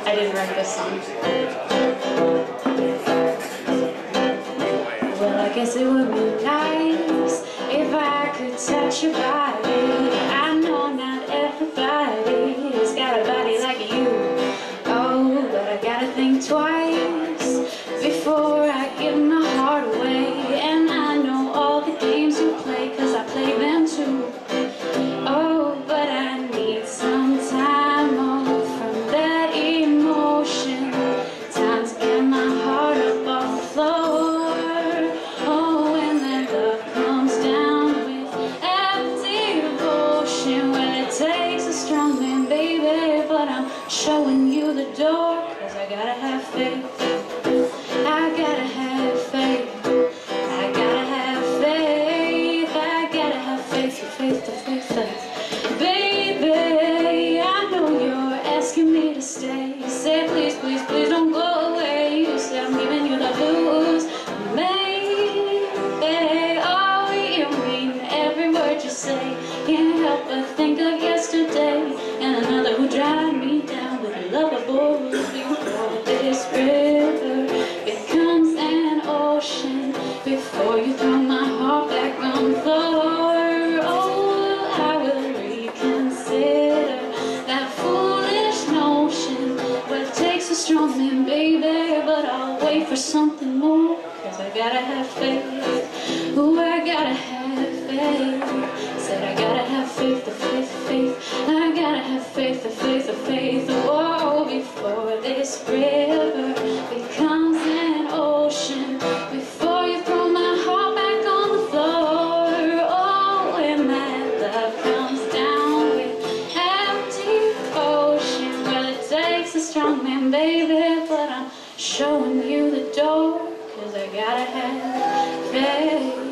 I didn't write this song. Well, I guess it would be nice if I could touch your body. I know not everybody has got a body like you. Oh, but I gotta think twice before I give my heart away. And I know all the games you play, 'cause I play them too. Oh, but I need some time off from that emotion. Time to get my heart up off the floor. Oh, when that love comes down with empty devotion. Well, it takes a strong man, baby, but I'm showing you the door. 'Cause I gotta have faith. I gotta have faith. I gotta have faith. I gotta have faith, faith, faith, faith. Baby, I know you're asking me to stay. You say, please, please, please don't go away. You say I'm giving you the blues. Maybe, oh, you mean every word you say. Can't help but think of yesterday and another who dragged me down with a lovable before this river becomes an ocean. Before you throw my heart back on the floor, oh, I will reconsider that foolish notion. Well, it takes a strong man, baby, but I'll wait for something more. 'Cause I gotta have faith. Ooh, I gotta have faith. Said I gotta have faith, the faith, faith. I gotta have faith, the faith, the faith. Whoa, before this river becomes an ocean. Before you throw my heart back on the floor. Oh, when that love comes down with empty devotion. Well, it takes a strong man, baby, but I'm showing you the door. 'Cause I gotta have faith.